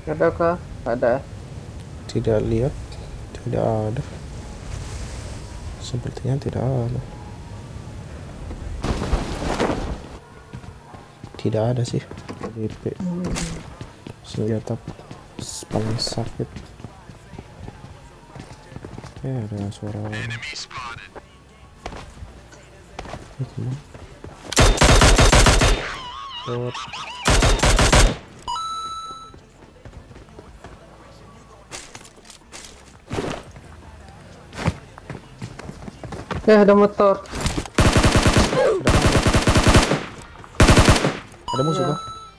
Adakah? Ada. Tidak lihat, tidak ada. Sepertinya tidak ada. Tidak ada sih. DP. Senjata paling sakit. Ada suara. Lewat. Ada motor. Ada musuh kah?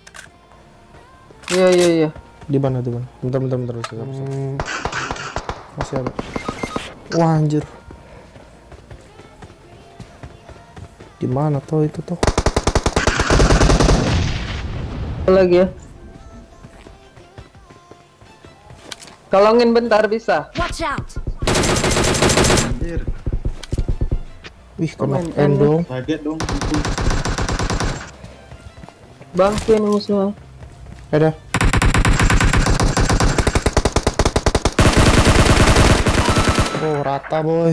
Iya. Di mana? Bentar. Masih ada. Wah, anjir. Di mana toh itu toh? Lagi ya. Tolongin bentar bisa. Watch out! Anjir, Wih, kena Komen end dong. kaget dong. Bangkin musuhnya. Ada. Oh, rata boy.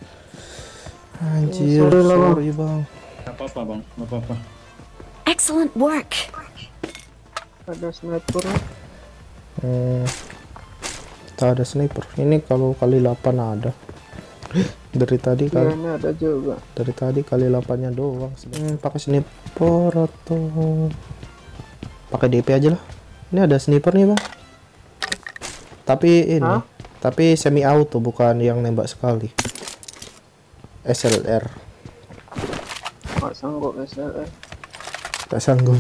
Anjir, sorry lah, Bang. sorry bang. Gak apa-apa bang, gak apa-apa. Excellent work. Ada sniper. Tak ada sniper. Ini kalau kali 8 ada. Dari tadi Iya, kali ini ada juga. dari tadi kali 8-nya doang. Pakai sniper atau pakai DP aja lah. Ini ada sniper nih bang. Tapi ini, Hah? tapi semi auto bukan yang nembak sekali. SLR. Nggak sanggup SLR. Tak sanggup.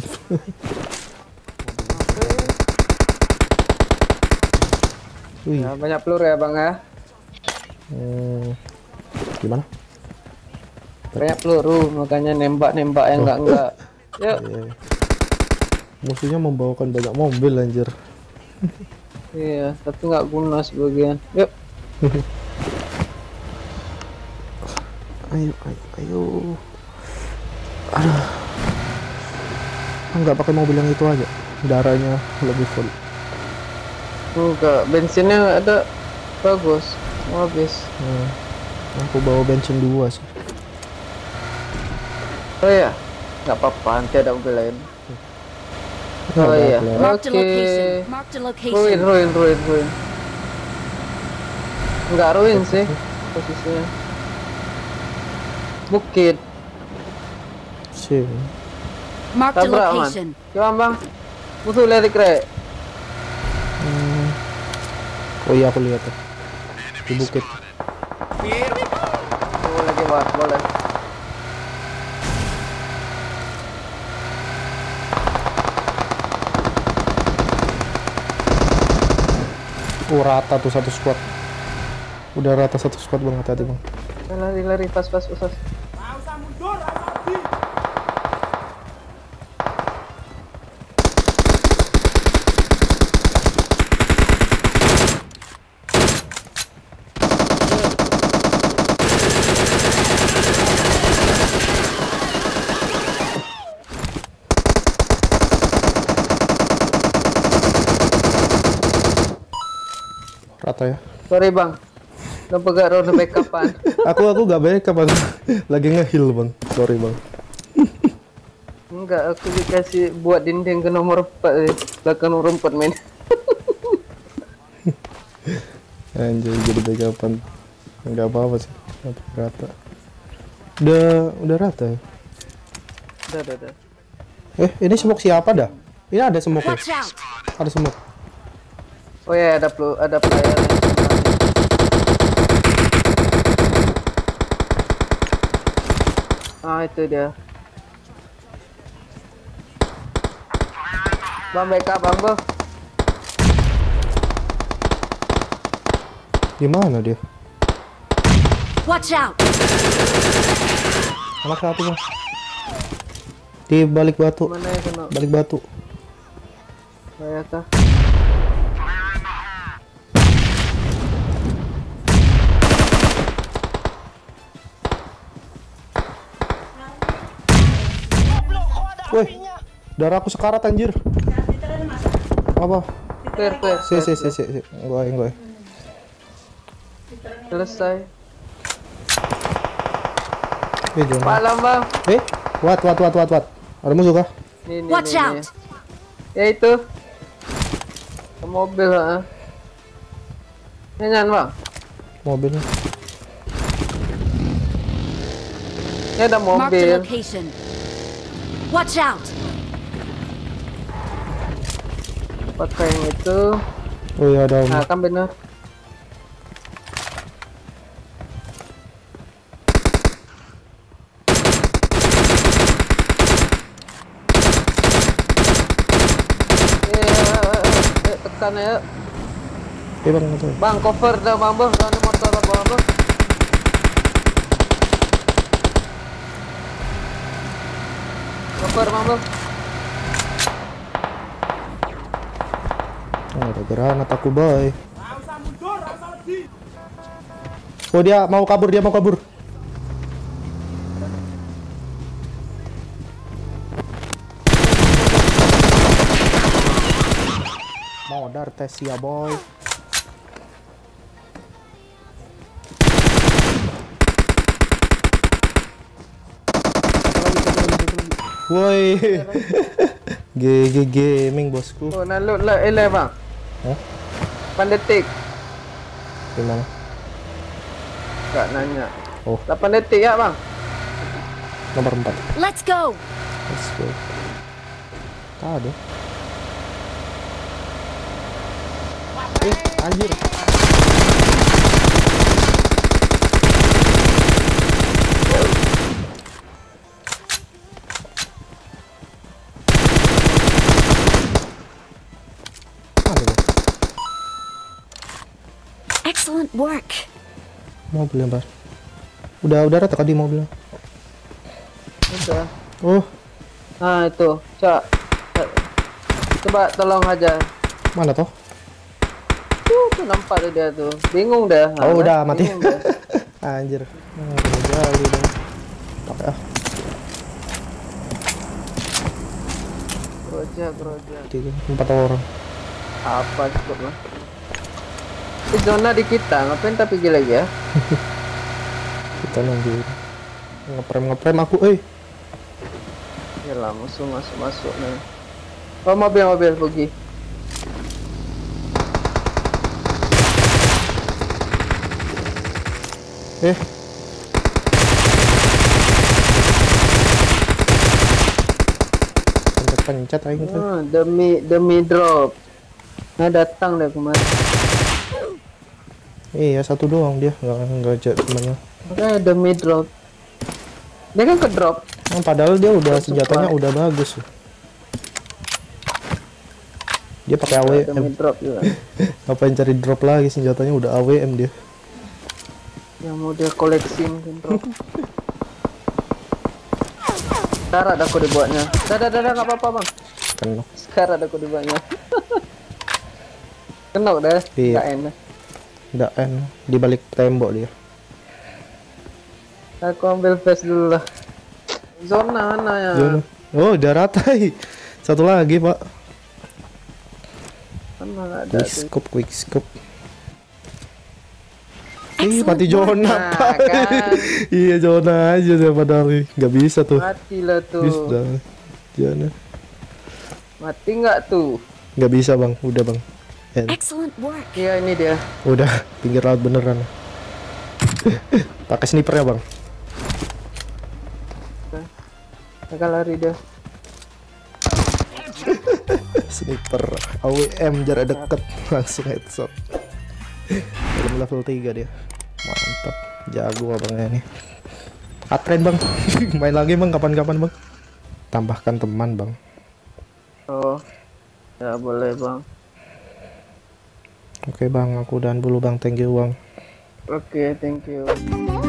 Wih, Ya, banyak peluru ya bang ya. gimana? Banyak peluru makanya nembak yang enggak. Yuk. Iya. Musuhnya membawakan banyak mobil anjir. Iya, tapi nggak guna sebagian. Yuk. Ayo. Aduh. Enggak pakai mobil yang itu aja. Darahnya lebih full. Enggak, bensinnya ada bagus. Mau habis. Aku bawa bensin 2 sih. Oh iya, nggak apa-apa, nanti ada mobil lain. Nggak Oh iya, apa-apa. Mark the oke. location. Mark the location. Ruin. Nggak ruin sih posisinya. Bukit. Sih. Mark the Tabrak man. location. Coba bang, musuh lirik rek. Oh iya aku lihat tuh. Di bukit. Tunggu lagi bang, boleh. Rata tuh satu squad. Udah rata satu squad bang, hati-hati bang. Lari, pas, usas. Rata ya. Sorry bang, udah pegang roda backupan. Aku gak baik bang. Lagi nge-heal bang. Sorry bang. Enggak, aku dikasih buat dinding ke nomor 4 belakang nomor 4 main. Anjir jadi backupan. Enggak apa-apa sih. Rata. Udah rata ya. Udah. Ini smoke siapa dah? Ini ada smoke ya? Watch out! Ada smoke. Oh ya, ada player. Ah, itu dia. Bang backup bang. Gimana dia? Watch out! Anak satu bang. Di balik batu. Mana yang kena? Balik batu. Saya kah? Woi, darah aku sekarat anjir. Apa? Clear. Si. Gue. Selesai. Jom. Malam bang. What? Ada musuh kah? Nih. Watch out! Ya itu. Ke mobil ha. Nyanyian bang. Mobilnya. Ini ada Marked a mobil. location. Watch out! Pakai yang itu. Oh iya ada. Nah kan bener. Tekan ya. Bang itu. Bang cover dah bang bang. Ada motor lah bang bang. Cover bang bang. Ada granat aku boy. Oh dia mau kabur. Modar tes ya boy. Woi. GG gaming bosku. Oh nak load lah LA bang. Hah? 8 detik. Gimana? Kak nanya. Oh. 8 detik ya bang. Nomor 4. Let's go! Let's go. Tak ada. Anjir. Excellent work. Mobil yang udah rata tadi mobilnya. Udah. Oh, Nah itu. Coba tolong aja. mana toh? Tuh nampak tuh dia tuh. Bingung dah. Oh, udah mati. Bingung dah. Anjir. Jali dong. Pakai ah. Kerja. 4 orang. Apa cukup lah. Di zona di kita, ngapain tapi gila lagi ya? Kita nunggu. Ngeprem aku, Yalah, musuh masuk nih. Oh mobil pergi. Pencet aing tuh. Demi drop. Nah datang deh kemarin. Iya, satu doang dia, enggak temannya. Makanya demi drop. Dia kan ke drop. Padahal dia udah senjatanya udah bagus. Dia pakai Demi AWM. drop juga. Ngapain cari drop lagi, senjatanya udah AWM dia. Yang mau dia koleksi mungkin drop. Sekarang ada aku dibuatnya. Dah nggak apa-apa bang. Kenok. Sekarang ada aku dibuatnya. Kenok dah. Iya. Nggak enak. Nggak di balik tembok dia. Aku ambil flash dulu lah. Zona mana ya? Zona. Oh, udah rata. Satu lagi, Pak. Mana nggak ada? Quick scope. Excellent Mati work. zona. Nah, kan. Iya, zona aja deh padahal. Nggak bisa tuh. Mati lah tuh. Bisa. Zona. Mati nggak tuh? Nggak bisa, Bang. Udah, Bang. Excellent work. Iya ini dia. Udah, pinggir laut beneran. Pakai sniper ya, Bang? Agak lari dia. Sniper AWM jarak dekat langsung headshot. Belum level 3 dia. Mantap. Jago abangnya nih. Atren, Bang. Main lagi, Bang, kapan-kapan, Bang. Tambahkan teman, Bang. Oh. Ya boleh bang. Oke, Bang, aku udahan dulu, Bang. Thank you, Bang. Oke, thank you.